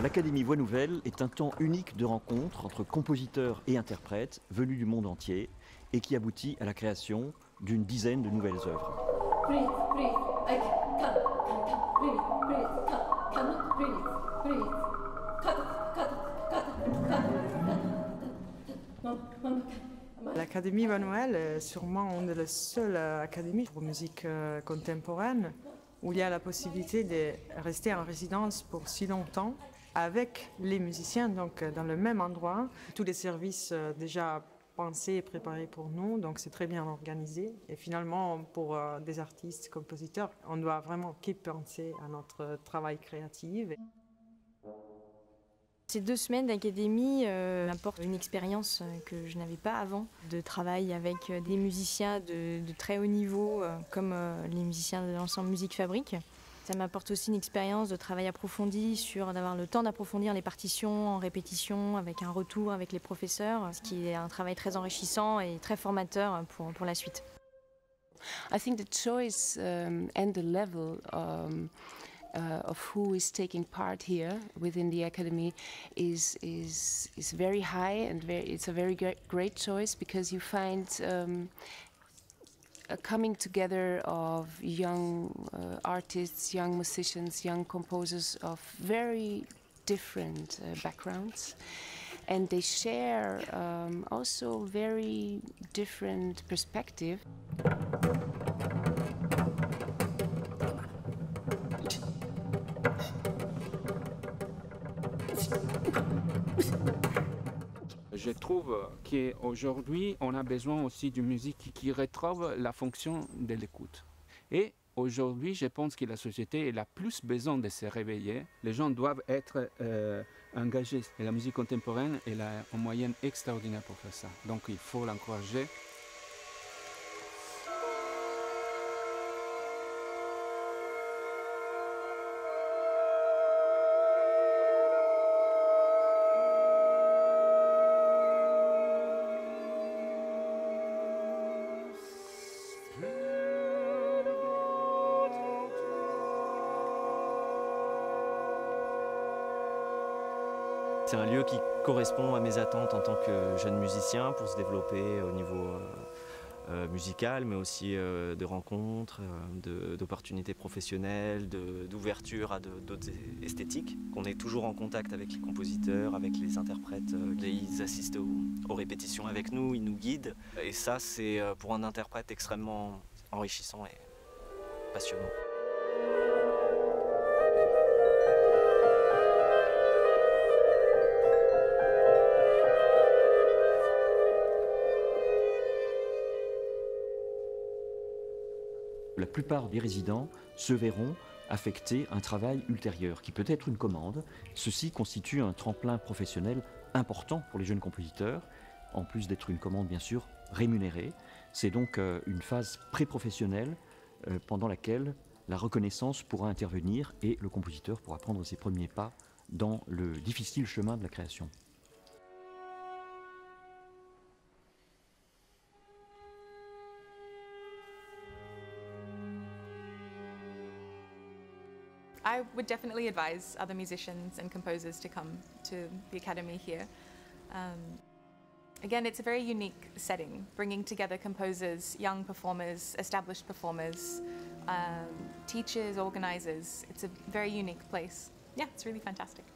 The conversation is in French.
L'Académie Voix Nouvelle est un temps unique de rencontre entre compositeurs et interprètes venus du monde entier et qui aboutit à la création d'une dizaine de nouvelles œuvres. L'Académie Voix Nouvelle est sûrement une des seules académies pour musique contemporaine où il y a la possibilité de rester en résidence pour si longtemps avec les musiciens, donc dans le même endroit. Tous les services déjà pensés et préparés pour nous, donc c'est très bien organisé. Et finalement, pour des artistes, compositeurs, on doit vraiment penser à notre travail créatif. Ces 2 semaines d'académie m'apportent une expérience que je n'avais pas avant, de travail avec des musiciens de très haut niveau, comme les musiciens de l'ensemble Musique Fabrique. Ça m'apporte aussi une expérience de travail approfondi, d'avoir le temps d'approfondir les partitions en répétition, avec un retour avec les professeurs, ce qui est un travail très enrichissant et très formateur pour la suite. I think the choice and the level of who is taking part here within the academy is very high, and it's a very great choice because you find a coming together of young artists, young musicians, young composers of very different backgrounds, and they share also very different perspective. Je trouve qu'aujourd'hui, on a besoin aussi d'une musique qui retrouve la fonction de l'écoute. Et aujourd'hui, je pense que la société a plus besoin de se réveiller. Les gens doivent être engagés. Et la musique contemporaine est un moyen extraordinaire pour faire ça. Donc il faut l'encourager. C'est un lieu qui correspond à mes attentes en tant que jeune musicien pour se développer au niveau musical, mais aussi de rencontres, d'opportunités professionnelles, d'ouverture à d'autres esthétiques. Qu'on est toujours en contact avec les compositeurs, avec les interprètes. Ils assistent aux répétitions avec nous, ils nous guident. Et ça, c'est pour un interprète extrêmement enrichissant et passionnant. La plupart des résidents se verront affecter un travail ultérieur, qui peut être une commande. Ceci constitue un tremplin professionnel important pour les jeunes compositeurs, en plus d'être une commande bien sûr rémunérée. C'est donc une phase pré-professionnelle pendant laquelle la reconnaissance pourra intervenir et le compositeur pourra prendre ses premiers pas dans le difficile chemin de la création. I would definitely advise other musicians and composers to come to the academy here. Again, it's a very unique setting, bringing together composers, young performers, established performers, teachers, organisers. It's a very unique place. Yeah, it's really fantastic.